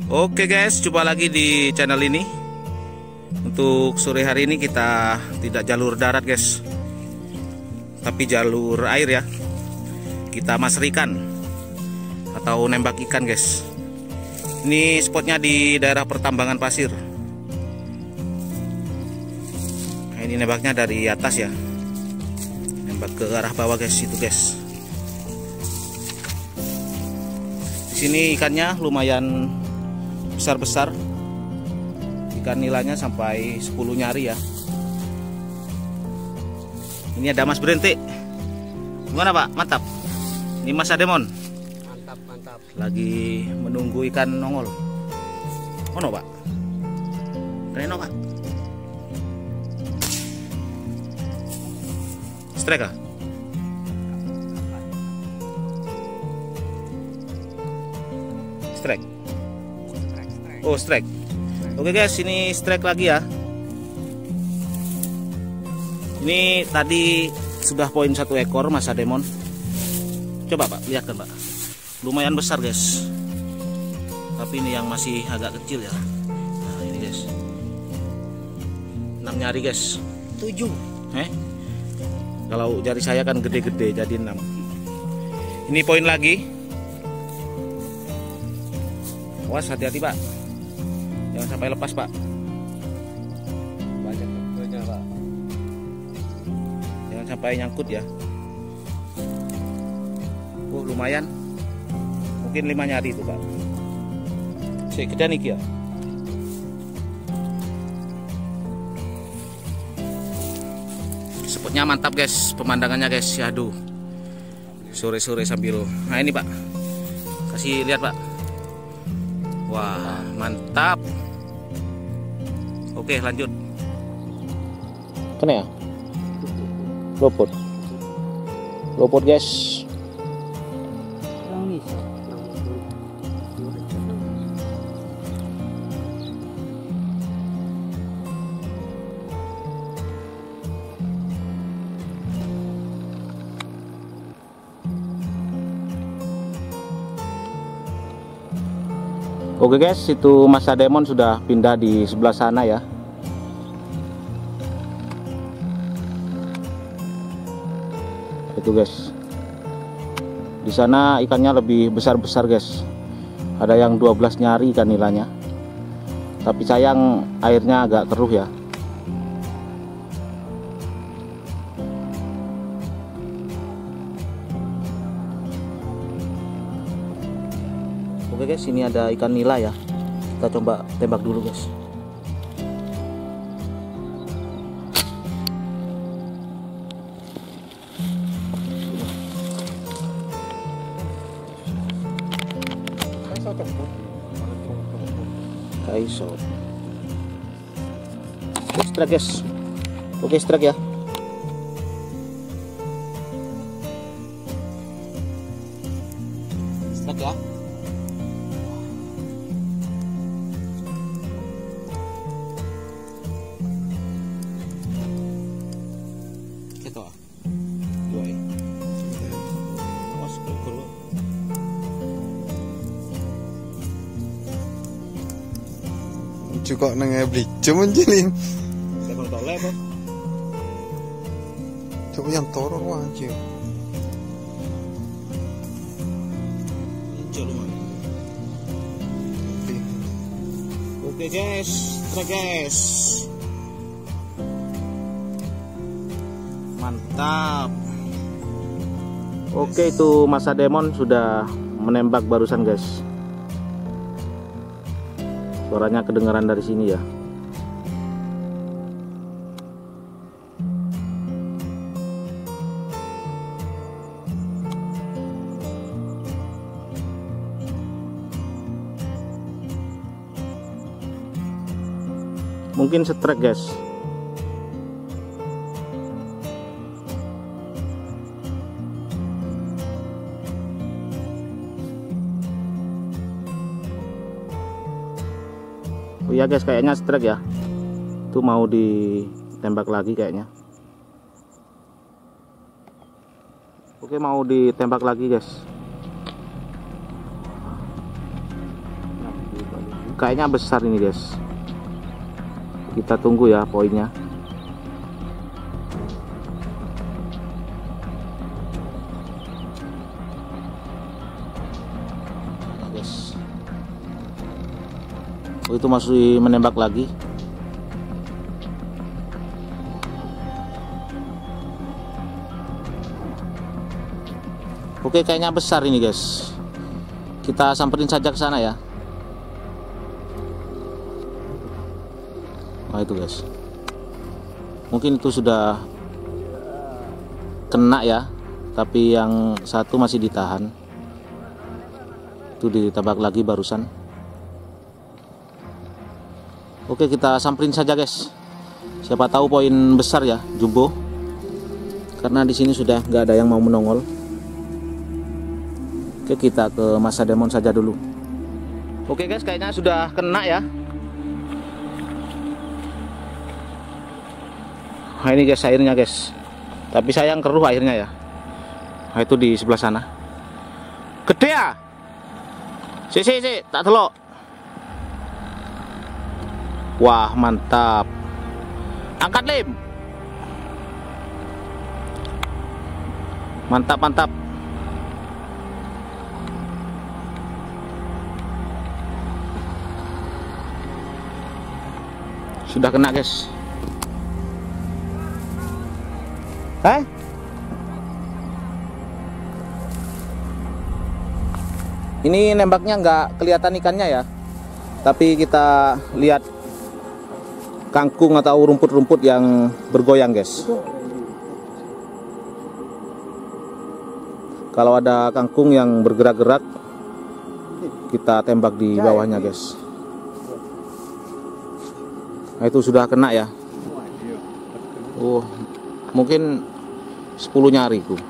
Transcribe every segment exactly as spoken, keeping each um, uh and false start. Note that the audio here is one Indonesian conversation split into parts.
Oke guys, jumpa lagi di channel ini. Untuk sore hari ini kita tidak jalur darat guys, tapi jalur air ya. Kita maser ikan atau nembak ikan guys. Ini spotnya di daerah pertambangan pasir. Nah, ini nembaknya dari atas ya, nembak ke arah bawah guys, itu guys. Di sini ikannya lumayan besar-besar. Ikan nilainya sampai sepuluh nyari ya. Ini ada Mas Brentik. Gimana Pak? Mantap. Ini Mas Ademon. Mantap, mantap. Lagi menunggu ikan nongol. Ono Pak? Reno Pak? Strike ah? Strike. Oh, strike. Oke guys, ini strike lagi ya. Ini tadi sudah poin satu ekor Mas Ademon. Coba Pak, lihatkan Pak. Lumayan besar guys. Tapi ini yang masih agak kecil ya. Nah ini guys, enam nyari guys. Tujuh. Eh? Kalau jari saya kan gede-gede, jadi enam. Ini poin lagi. Awas, hati-hati Pak. Jangan sampai lepas Pak. Banyak banyak Pak. Jangan sampai nyangkut ya. Oh lumayan. Mungkin lima nyari itu Pak. Saya gede nih ya. Spotnya mantap guys, pemandangannya guys. Aduh. Sore-sore sambil. Nah ini Pak. Kasih lihat Pak. Wah, mantap. Oke, lanjut. Kena ya? Lopot. Lopot guys. Oke guys, itu Mas Ademon sudah pindah di sebelah sana ya. Itu guys. Di sana ikannya lebih besar-besar guys. Ada yang dua belas nyari ikan nilainya. Tapi sayang airnya agak keruh ya. Oke guys, ini ada ikan nila ya. Kita coba tembak dulu guys. Kaiso. Strike guys. Oke, strike ya. Strike ya. Juga nang ebrik, cuman jelin. Saya toleh Pak. Coba yang torong aja. Oke guys, strike guys. Mantap. Oke, itu Mas Ademon sudah menembak barusan guys. Suaranya kedengaran dari sini ya. Mungkin strike guys. Oh iya guys, kayaknya strike ya. Itu mau ditembak lagi kayaknya. Oke, mau ditembak lagi guys. Nah, Kayaknya besar ini guys. Kita tunggu ya poinnya. Guys. Oh, itu masih menembak lagi. Oke, kayaknya besar ini guys. Kita samperin saja ke sana ya. Nah itu guys, mungkin itu sudah kena ya, tapi yang satu masih ditahan. Itu ditembak lagi barusan. Oke, kita samperin saja guys. Siapa tahu poin besar ya, jumbo. Karena di sini sudah nggak ada yang mau menongol. Oke, kita ke masa demon saja dulu. Oke guys, kayaknya sudah kena ya. Nah ini guys airnya guys, tapi sayang keruh airnya ya. Nah itu di sebelah sana. Gede ya? Si si si, tak telok. Wah mantap. Angkat Lim. Mantap mantap. Sudah kena guys. Eh? Ini nembaknya nggak kelihatan ikannya ya, tapi kita lihat kangkung atau rumput-rumput yang bergoyang guys. Kalau ada kangkung yang bergerak-gerak, kita tembak di bawahnya guys. Nah itu sudah kena ya. Oh, mungkin sepuluh nyari ku.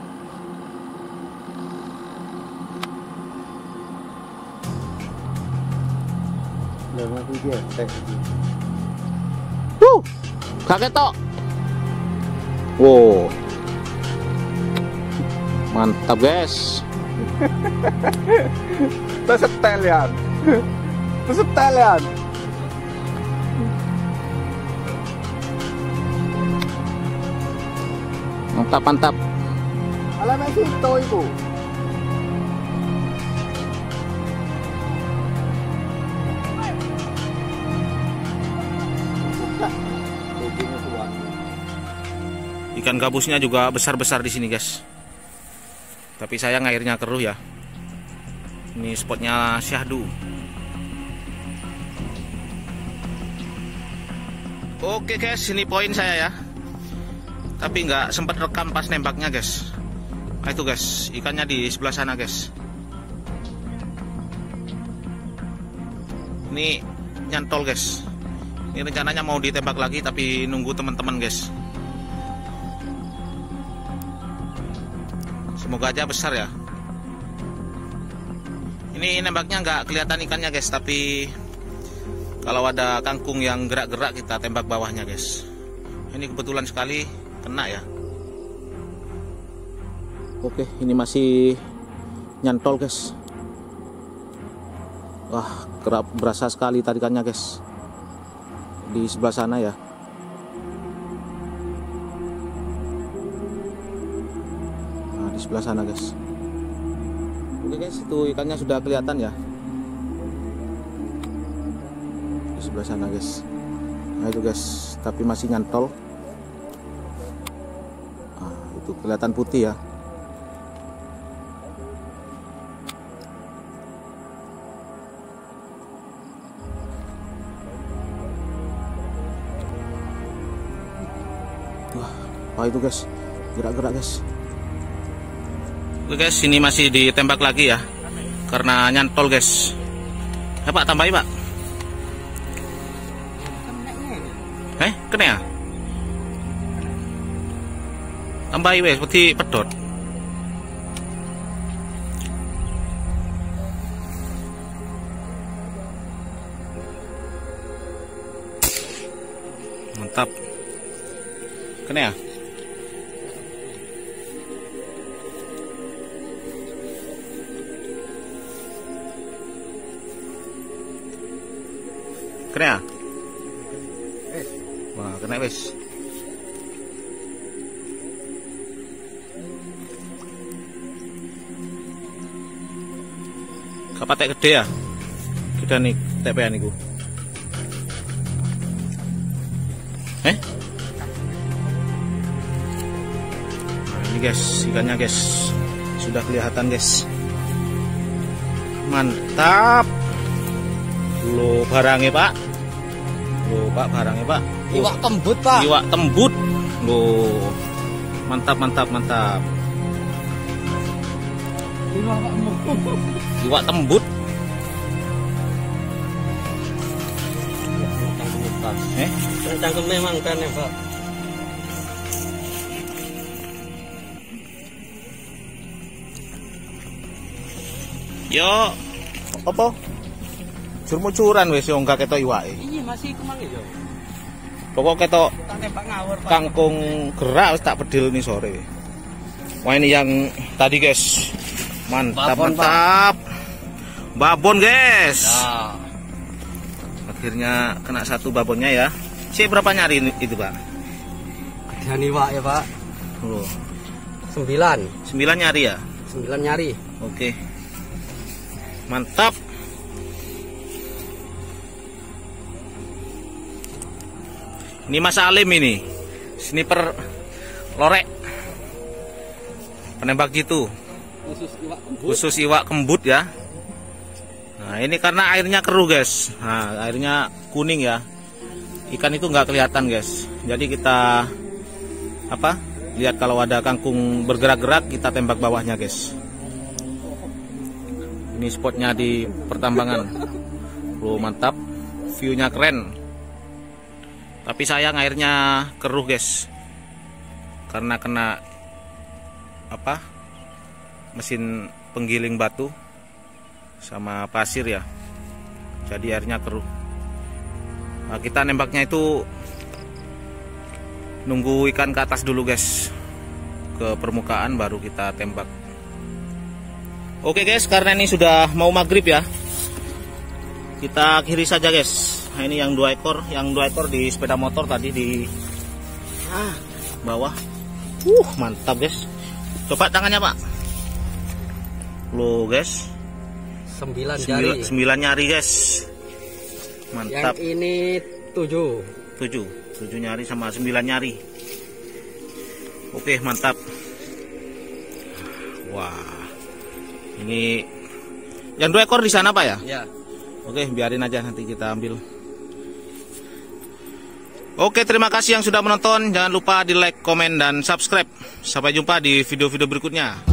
Wuh, kaget tok. Wow, mantap guys. Tersetel ya. Tersetel ya. Mantap mantap. Alamak itu ibu. Ikan gabusnya juga besar-besar di sini guys. Tapi sayang airnya keruh ya. Ini spotnya syahdu. Oke guys, ini poin saya ya. Tapi nggak sempat rekam pas nembaknya guys. Nah itu guys, ikannya di sebelah sana guys. Ini nyantol guys. Ini rencananya mau ditembak lagi tapi nunggu teman-teman guys. Semoga aja besar ya. Ini nembaknya nggak kelihatan ikannya guys, tapi kalau ada kangkung yang gerak-gerak kita tembak bawahnya guys. Ini kebetulan sekali kena ya. Oke, ini masih nyantol guys. Wah, kerap berasa sekali tarikannya guys. Di sebelah sana ya. Nah, di sebelah sana guys. Oke guys, itu ikannya sudah kelihatan ya. Di sebelah sana guys. Nah itu guys, tapi masih nyantol. Nah, itu kelihatan putih ya. Wah, wah itu guys, gerak-gerak guys. Oke guys, ini masih ditembak lagi ya, karena nyantol guys. Ya Pak, tambahin Pak. Eh, kena ya? Tambahin wes, seperti pedot. Mantap. Kena ya? Kena ya? Wah, kena wes. Kapatek gede ya? Kita nih T P an niku. Eh? Nah, ini guys, ikannya guys. Sudah kelihatan guys. Mantap. Lo barangnya Pak. Lo Pak barangnya Pak. Iwak tembut Pak. Iwak tembut. Lo mantap mantap mantap. Iwak tembut. Eh? Cangkem memang kan ya Pak. Yo, apa? Jur-mucuran wis yo enggak ketok iwake. Iya masih kemang ya. Pokok ketok Tembak ngawur Pak. kangkung gerak wis tak pedil nih sore. Wah ini yang tadi guys. Mantap Babon, mantap. Babon guys. Nah. Akhirnya kena satu babonnya ya. Si berapa nyari ini- itu Pak? Dan iwak ya Pak. Oh, Sembilan. sembilan nyari ya. Sembilan nyari. Oke. Mantap. Ini Mas Alim ini. Sniper lorek. Penembak jitu. Khusus iwak tembut. Khusus iwak kembut ya. Nah, ini karena airnya keruh, guys. Nah, airnya kuning ya. Ikan itu nggak kelihatan, guys. Jadi kita apa? Lihat kalau ada kangkung bergerak-gerak, kita tembak bawahnya, guys. Ini spotnya di pertambangan. Loh, mantap. View-nya keren. Tapi sayang airnya keruh, guys. Karena kena apa? Mesin penggiling batu sama pasir ya. Jadi airnya keruh. Nah, kita nembaknya itu nunggu ikan ke atas dulu, guys. Ke permukaan baru kita tembak. Oke guys, karena ini sudah mau maghrib ya, kita akhiri saja guys. Nah, ini yang dua ekor, yang dua ekor di sepeda motor tadi di ah, bawah. Uh, mantap guys. Coba tangannya Pak. Loh guys. Sembilan Sembilan, jari. sembilan nyari guys. Mantap. Yang ini tujuh. Tujuh, tujuh nyari sama sembilan nyari. Oke mantap. Wah. Ini yang dua ekor di sana Pak ya? Ya. Oke, biarin aja nanti kita ambil. Oke, terima kasih yang sudah menonton. Jangan lupa di like, komen, dan subscribe. Sampai jumpa di video-video berikutnya.